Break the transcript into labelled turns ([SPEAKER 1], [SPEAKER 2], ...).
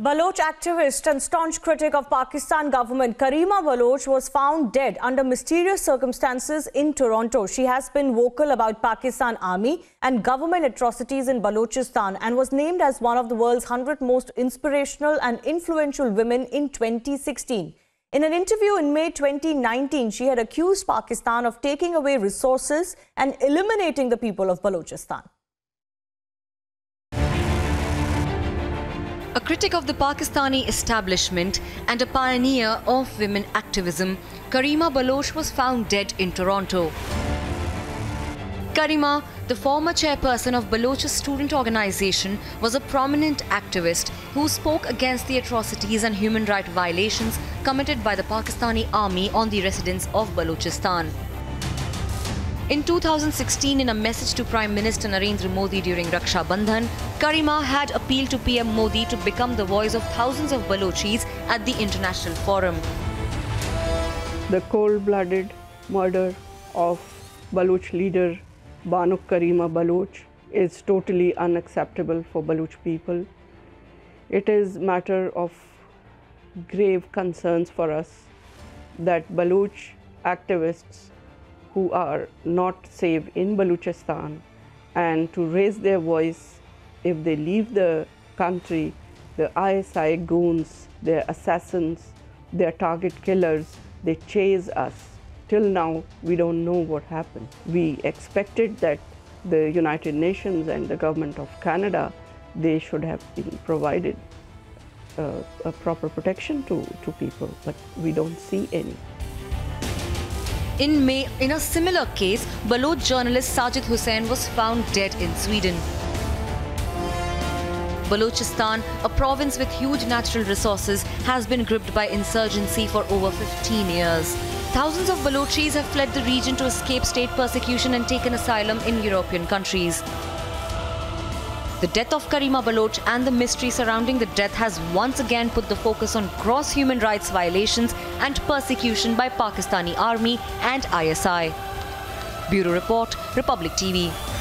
[SPEAKER 1] Baloch activist and staunch critic of Pakistan government Karima Baloch was found dead under mysterious circumstances in Toronto. She has been vocal about Pakistan army and government atrocities in Balochistan and was named as one of the world's 100 most inspirational and influential women in 2016. In an interview in May 2019, she had accused Pakistan of taking away resources and eliminating the people of Balochistan.
[SPEAKER 2] A critic of the Pakistani establishment and a pioneer of women activism, Karima Baloch was found dead in Toronto. Karima, the former chairperson of Baloch student organisation, was a prominent activist who spoke against the atrocities and human rights violations committed by the Pakistani army on the residents of Balochistan. In 2016, in a message to Prime Minister Narendra Modi during Raksha Bandhan, Karima had appealed to PM Modi to become the voice of thousands of Balochis at the international forum.
[SPEAKER 3] The cold-blooded murder of Baloch leader Banu Karima Baloch is totally unacceptable for Baloch people. It is a matter of grave concerns for us that Baloch activists who are not safe in Balochistan and to raise their voice if they leave the country, the ISI goons, their assassins, their target killers, they chase us. Till now, we don't know what happened. We expected that the United Nations and the government of Canada, they should have been provided a proper protection to people, but we don't see any.
[SPEAKER 2] In May, in a similar case, Baloch journalist Sajid Hussain was found dead in Sweden. Balochistan, a province with huge natural resources, has been gripped by insurgency for over 15 years. Thousands of Balochis have fled the region to escape state persecution and taken asylum in European countries. The death of Karima Baloch and the mystery surrounding the death has once again put the focus on gross human rights violations and persecution by Pakistani army and ISI. Bureau Report, Republic TV.